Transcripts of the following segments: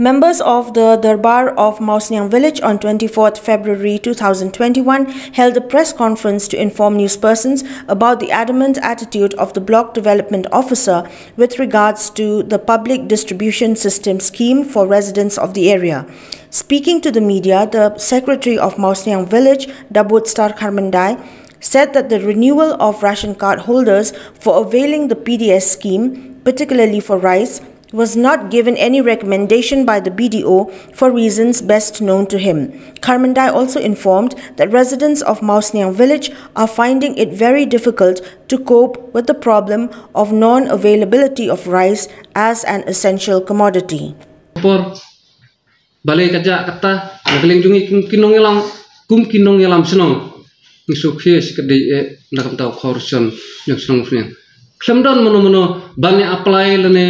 Members of the Darbar of Mausniang village on 24th February 2021 held a press conference to inform newspersons about the adamant attitude of the block development officer with regards to the public distribution system scheme for residents of the area. Speaking to the media, the secretary of Mausniang village, Dabuut Star Kharmandai, said that the renewal of ration card holders for availing the PDS scheme, particularly for rice, was not given any recommendation by the BDO for reasons best known to him. Kharmandai also informed that residents of Mausniang village are finding it very difficult to cope with the problem of non-availability of rice as an essential commodity. Balai kerja kata nagaling jungi kinong yalam senong nisukhi sekadai nakam tahu korupsi yang senong punya. Kemudian mono banyak apply lene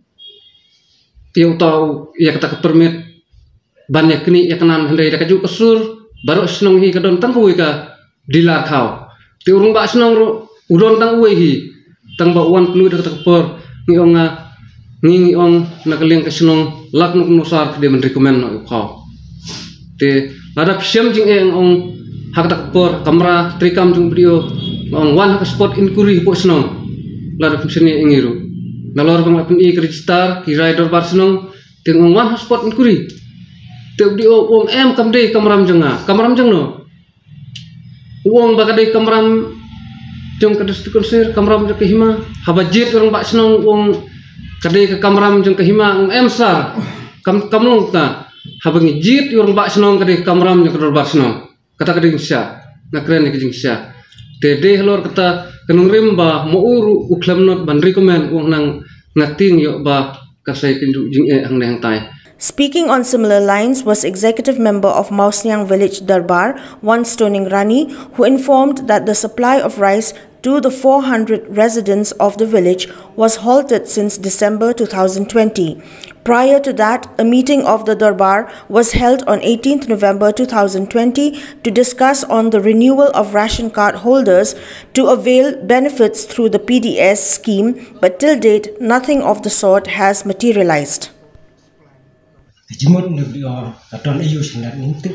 tiang tahu ia kata permit banyak kini ia kanan hendai dah kaju kesur baru senong hi kadon tang kui ka dilar kau ti urung ba senong udon tang ui hi tang ba uan penuh dah kata per ngi ong nakaling ka senong lak nuk nusar dia menrekomen no kau te lada psiam jing eng ong hak tak per kamera trikam jung video ong wan hak spot inquiry po senong lada psiani engiru nalor pengapun i register kirai Darbar senong tengong wan spot inquiry te video ong em kamdei kamram jeng no uang bakadei kamram jong kadus konsir kamram jeng kehima habajit orang bak senong uang kadei ke kamram jeng kehima ong em sar kamlong ta habangi jit orang bak senong kadei kamram jeng Darbar senong kata kadei sya nakren ke jeng sya tede lor kata kenung rimba mo uru uklam not ban recommend uang nang ngating yo ba kasai kinju jing ang nang tai. Speaking on similar lines was executive member of Mausniang village Darbar, Wan Stoning Rani, who informed that the supply of rice to the 400 residents of the village was halted since December 2020. Prior to that, a meeting of the Darbar was held on 18th November 2020 to discuss on the renewal of ration card holders to avail benefits through the PDS scheme, but till date, nothing of the sort has materialized. Jemut nubio katon ayu sangat nintik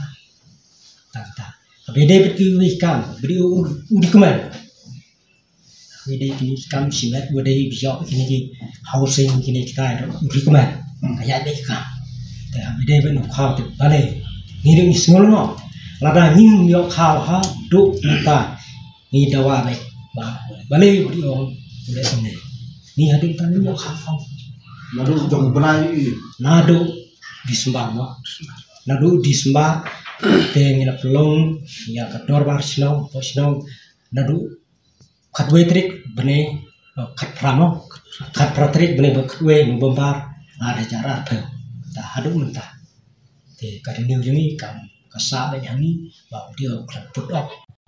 tak beda betul wikam beliau udikuman beda kini kam simet beda bijak kini housing kini kita udikuman kayak dekam dah beda betul kau tu balai ni semua no lada ni yo kau ha duk kita ni dawa baik balai beliau boleh sini ni ada tanya yo kau nadu jong benai nadu disembah dengan pelong ya kedor bar senong nadu katwe trik bene kat pratrik bene katwe membombar ada cara apa dah hadu mentah te kadang ni kam kasak dan yang ni bawa dia put up